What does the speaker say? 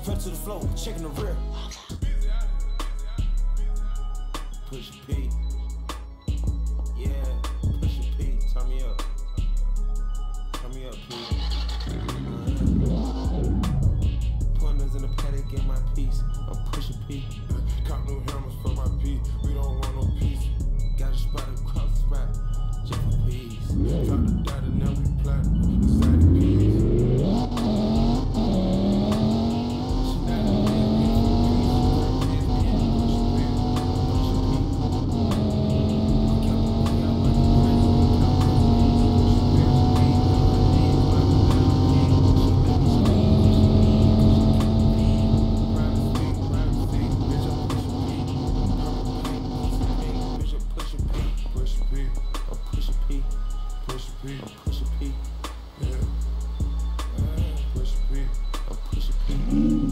Pedal to the floor, checking the rear. Push P. Yeah, push P. Turn me up. Turn me up, P. Pointers in the paddock, get my piece. I'm pushing P. Cop new hammers for my P. We don't want no peace. Got a spot across the spot, just for peace. Drop the dot and now we platinum inside the peas. Push a P. Yeah. Push a P. Push a P.